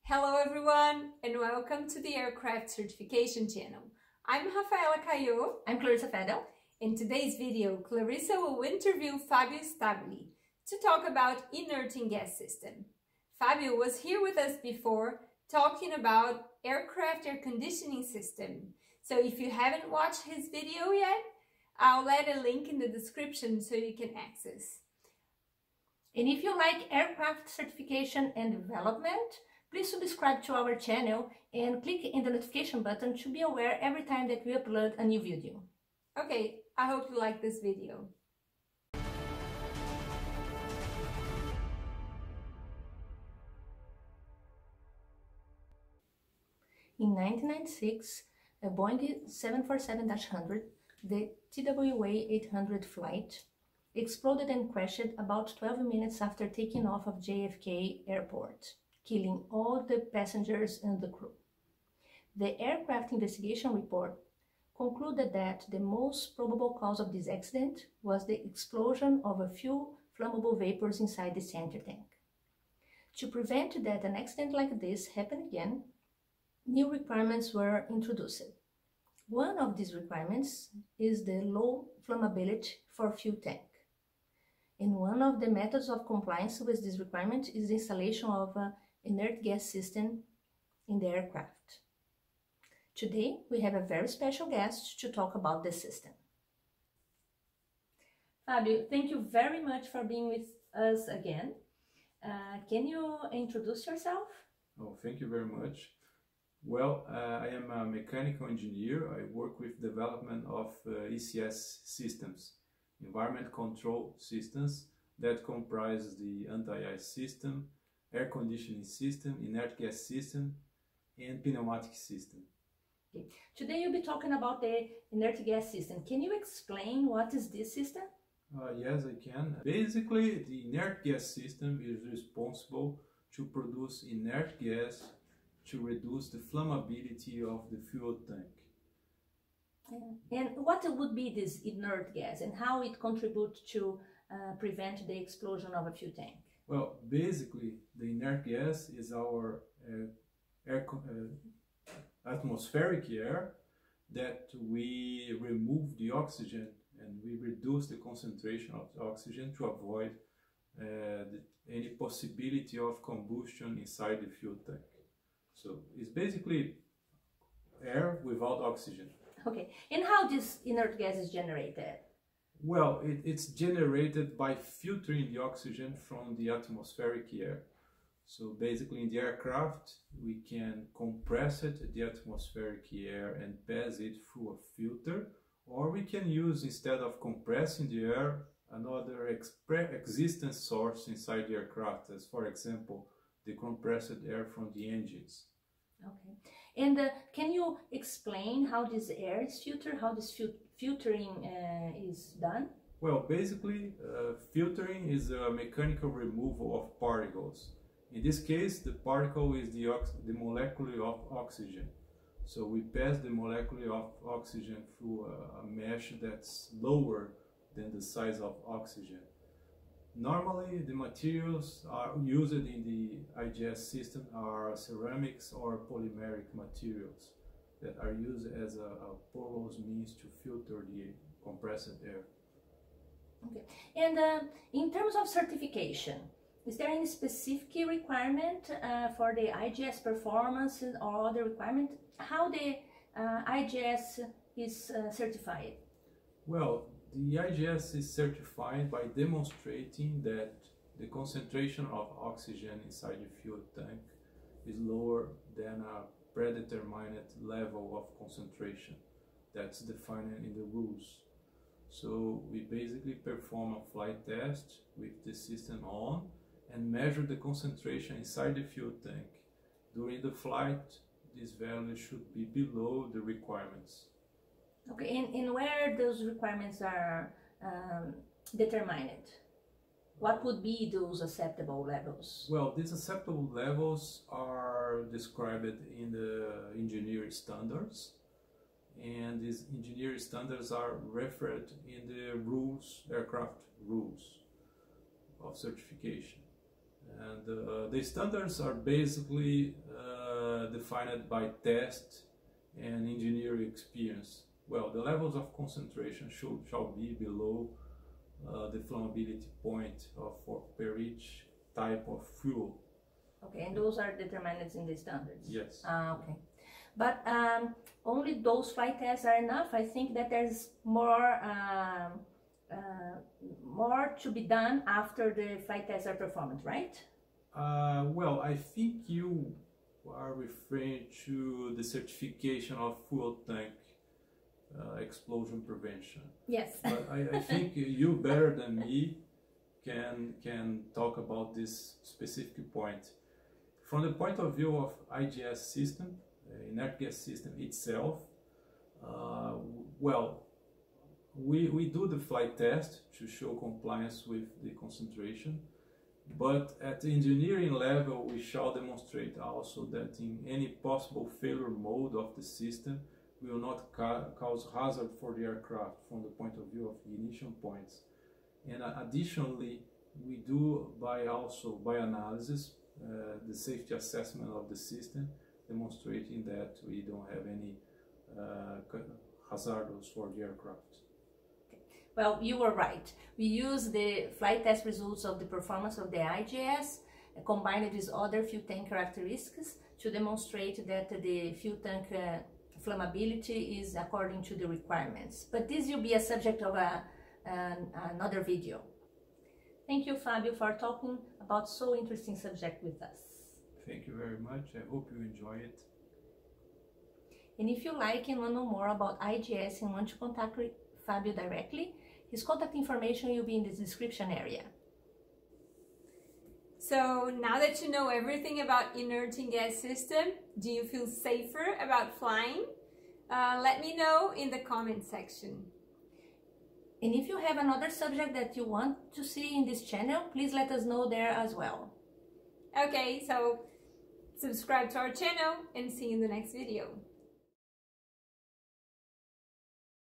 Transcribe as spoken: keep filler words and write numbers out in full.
Hello everyone and welcome to the Aircraft Certification channel. I'm Rafaela Caillaux. I'm Clarissa Fedel. In today's video, Clarissa will interview Fabio Stabile to talk about inerting gas system. Fabio was here with us before talking about aircraft air conditioning system. So if you haven't watched his video yet, I'll let a link in the description so you can access. And if you like aircraft certification and development, please subscribe to our channel and click in the notification button to be aware every time that we upload a new video. Okay, I hope you like this video. In nineteen ninety-six, a Boeing seven forty-seven dash one hundred, the T W A eight hundred flight, exploded and crashed about twelve minutes after taking off of J F K Airport, killing all the passengers and the crew. The aircraft investigation report concluded that the most probable cause of this accident was the explosion of a few flammable vapors inside the center tank. To prevent that an accident like this happen again, new requirements were introduced. One of these requirements is the low flammability for fuel tank. And one of the methods of compliance with this requirement is the installation of an inert gas system in the aircraft. Today, we have a very special guest to talk about this system. Fabio, thank you very much for being with us again. Uh, can you introduce yourself? Oh, thank you very much. Well, uh, I am a mechanical engineer. I work with development of uh, I G S systems, environment control systems that comprise the anti-ice system, air conditioning system, inert gas system, and pneumatic system. Okay. Today you'll be talking about the inert gas system. Can you explain what is this system? Uh, yes, I can. Basically, the inert gas system is responsible to produce inert gas to reduce the flammability of the fuel tank. Yeah. And what would be this inert gas and how it contributes to uh, prevent the explosion of a fuel tank? Well, basically, the inert gas is our uh, air, uh, atmospheric air that we remove the oxygen and we reduce the concentration of the oxygen to avoid uh, the, any possibility of combustion inside the fuel tank. So it's basically air without oxygen. Okay, and how this inert gas is generated? Well, it, it's generated by filtering the oxygen from the atmospheric air. So basically in the aircraft, we can compress it, the atmospheric air, and pass it through a filter, or we can use, instead of compressing the air, another existing source inside the aircraft, as for example, the compressed air from the engines. Okay. And uh, can you explain how this air is filtered, how this fil filtering uh, is done? Well, basically, uh, filtering is a mechanical removal of particles. In this case, the particle is the, ox the molecule of oxygen. So we pass the molecule of oxygen through a, a mesh that's lower than the size of oxygen. Normally, the materials are used in the I G S system are ceramics or polymeric materials that are used as a, a porous means to filter the compressed air. Okay. And uh, in terms of certification, is there any specific requirement uh, for the I G S performance or other requirement? How the uh, I G S is uh, certified? Well, the I G S is certified by demonstrating that the concentration of oxygen inside the fuel tank is lower than a predetermined level of concentration that's defined in the rules. So we basically perform a flight test with the system on and measure the concentration inside the fuel tank. During the flight, this value should be below the requirements. Okay, and, and where those requirements are um, determined? What would be those acceptable levels? Well, these acceptable levels are described in the engineering standards, and these engineering standards are referred in the rules, aircraft rules of certification. And uh, the standards are basically uh, uh, defined by test and engineering experience. Well, the levels of concentration should, shall be below uh, the flammability point of, for, per each type of fuel. Okay, and those are determined in the standards? Yes. Ah, okay. But um, only those flight tests are enough? I think that there's more, um, uh, more to be done after the flight tests are performed, right? Uh, well, I think you are referring to the certification of fuel tank uh, explosion prevention. Yes. But I, I think you better than me can can talk about this specific point. From the point of view of I G S system, uh, inert gas system itself, uh, well, we, we do the flight test to show compliance with the concentration, but at the engineering level we shall demonstrate also that in any possible failure mode of the system will not ca cause hazard for the aircraft from the point of view of ignition points. And uh, additionally, we do by also by analysis uh, the safety assessment of the system, demonstrating that we don't have any uh, hazards for the aircraft. Well, you were right. We use the flight test results of the performance of the I G S uh, combined with other fuel tank characteristics to demonstrate that the fuel tank uh, flammability is according to the requirements. But this will be a subject of a, an, another video. Thank you, Fabio, for talking about so interesting subject with us. Thank you very much. I hope you enjoy it. And if you like and want to know more about I G S and want to contact Fabio directly, his contact information will be in the description area. So now that you know everything about inert gas system, do you feel safer about flying? Uh, let me know in the comment section. And if you have another subject that you want to see in this channel, please let us know there as well. Okay, so subscribe to our channel and see you in the next video.